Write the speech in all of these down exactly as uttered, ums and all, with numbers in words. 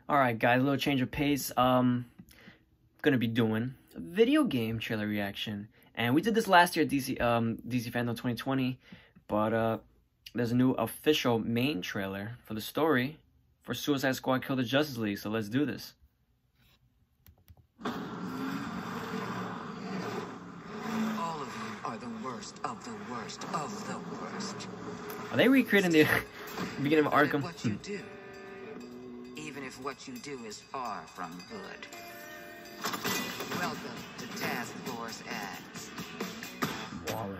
Alright guys, a little change of pace. Um, gonna be doing a video game trailer reaction. And we did this last year at D C, um, D C Fandom twenty twenty. But uh, there's a new official main trailer for the story for Suicide Squad Kill the Justice League. So let's do this. All of you are the worst of the worst of the worst. Are they recreating the beginning of Arkham? What you do, even if what you do is far from good. Welcome to Task Force X. Waller.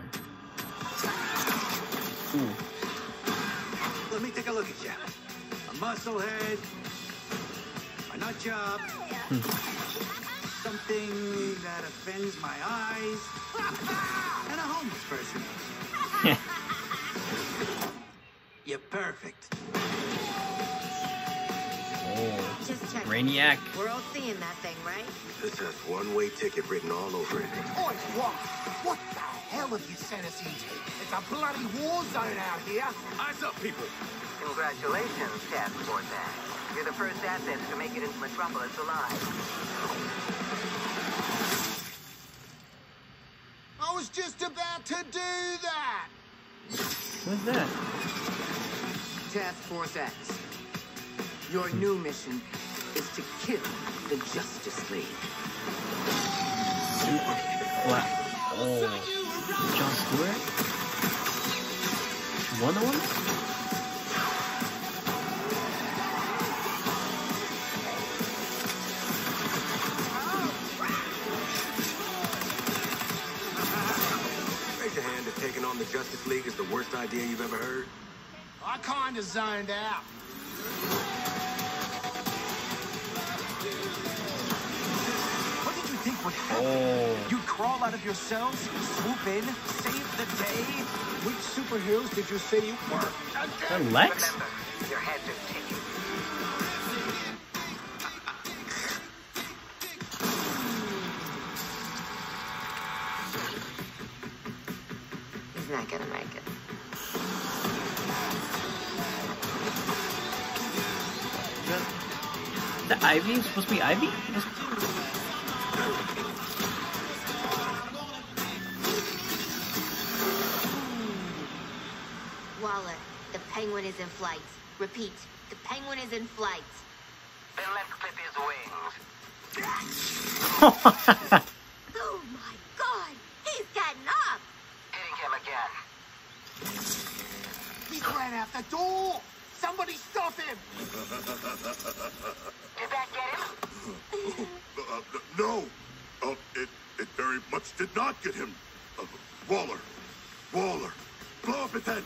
Ooh. Let me take a look at you. A muscle head, a nut job, Hmm. something that offends my eyes, and a homeless person. You're perfect. Oh, Just check. Brainiac. We're all seeing that thing, right? This has one-way ticket written all over it. Oi, what? What the hell have you sent us into? It's a bloody war zone out here. Eyes up, people. Congratulations, Task Force X. You're the first assets to make it into Metropolis alive. I was just about to do that. What's that? Task Force X. Your new mission is to kill the Justice League. What? Oh, John Stewart? Wonder Woman? Raise your hand if taking on the Justice League is the worst idea you've ever heard. I kinda zoned out. What did you think would happen? Oh. You'd crawl out of your cells, swoop in, save the day? Which superheroes did you say you were? That Lex? Remember, your heads are ticking. He's not gonna make it. The Ivy? It's supposed to be Ivy? Waller, the Penguin is in flight. Repeat, the Penguin is in flight. Then let's clip his wings. Oh my God! He's getting up! Hitting him again. He ran out the door. Somebody stop him. Did that get him? Uh, no, uh, it, it very much did not get him. Uh, Waller, Waller, blow up his head.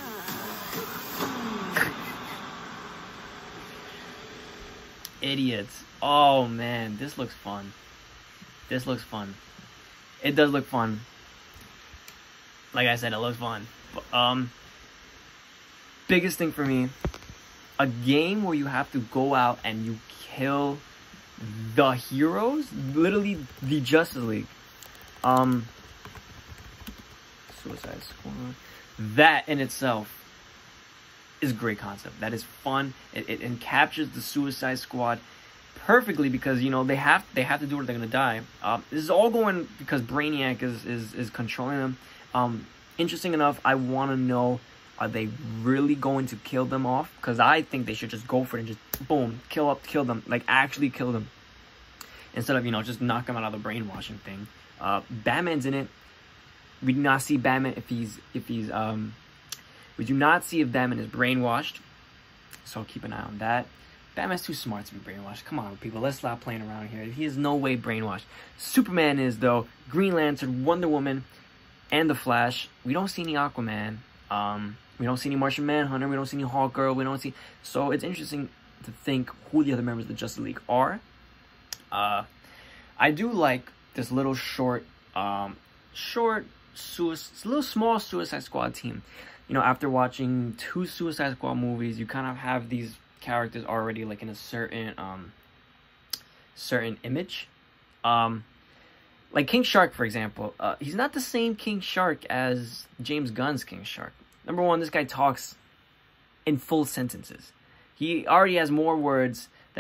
Idiots. Oh man, this looks fun. This looks fun. It does look fun. Like I said, it looks fun. But, um, biggest thing for me, a game where you have to go out and you kill the heroes, literally the Justice League. Um, Suicide Squad. That in itself is a great concept. That is fun. It, it, it captures the Suicide Squad perfectly because, you know, they have they have to do it or they're gonna die. Um, this is all going because Brainiac is is, is controlling them. Um, interesting enough, I want to know, are they really going to kill them off? Because I think they should just go for it and just boom, kill up, kill them, like actually kill them, instead of, you know, just knock them out of the brainwashing thing. Uh, Batman's in it. We do not see Batman if he's if he's um. We do not see if Batman is brainwashed, so keep an eye on that. Batman's too smart to be brainwashed. Come on, people, let's stop playing around here. He is no way brainwashed. Superman is, though. Green Lantern, Wonder Woman, and The Flash. We don't see any Aquaman. Um, we don't see any Martian Manhunter. We don't see any Hawkgirl. We don't see... So it's interesting to think who the other members of the Justice League are. Uh, I do like this little short, um, short, suicide, little small Suicide Squad team. You know, after watching two Suicide Squad movies, you kind of have these characters already like in a certain um certain image. Um like King Shark, for example. Uh, he's not the same King Shark as James Gunn's King Shark. Number one, this guy talks in full sentences. He already has more words than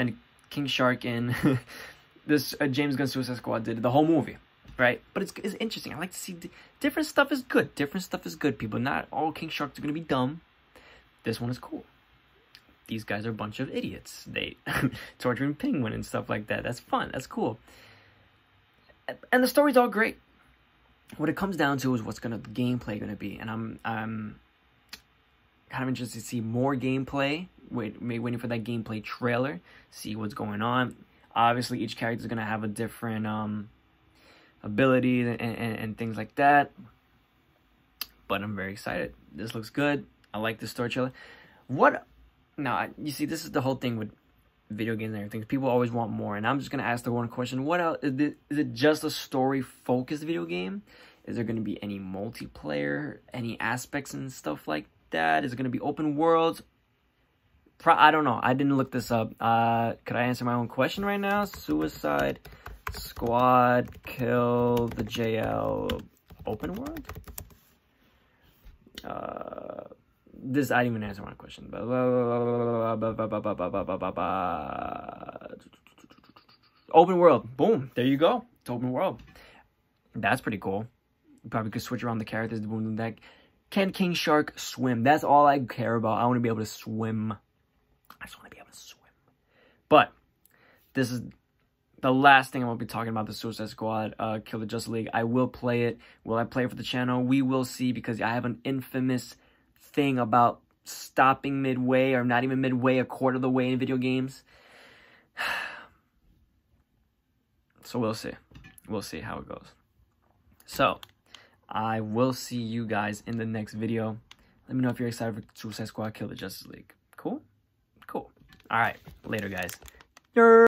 King Shark and this uh, James Gunn Suicide Squad did the whole movie, right? But it's, it's interesting. I like to see d different stuff is good. Different stuff is good, people. Not all King Sharks are going to be dumb. This one is cool. These guys are a bunch of idiots. They torturing Penguin and stuff like that. That's fun. That's cool. And the story's all great. What it comes down to is what's gonna the gameplay gonna be, and I'm I'm kind of interested to see more gameplay. Wait, maybe waiting for that gameplay trailer. See what's going on. Obviously, each character is gonna have a different um ability and, and and things like that. But I'm very excited. This looks good. I like the story trailer. What? Now you see, this is the whole thing with video games and everything. People always want more, and I'm just gonna ask the one question: what else is it, is it just a story focused video game? Is there gonna be any multiplayer, any aspects and stuff like that? Is it gonna be open worlds? Pro I don't know. I didn't look this up. Uh could I answer my own question right now? Suicide Squad kill the J L open world? Uh This, I didn't even answer my question. Open world. Boom. There you go. It's open world. That's pretty cool. You probably could switch around the characters. Boom, that. Can King Shark swim? That's all I care about. I want to be able to swim. I just want to be able to swim. But this is the last thing I'm going to be talking about, the Suicide Squad, uh, Kill the Justice League. I will play it. Will I play it for the channel? We will see, because I have an infamous thing about stopping midway, or not even midway, a quarter of the way in video games. So we'll see. We'll see how it goes. So, I will see you guys in the next video. Let me know if you're excited for Suicide Squad Kill the Justice League. Cool? Cool. Alright. Later, guys.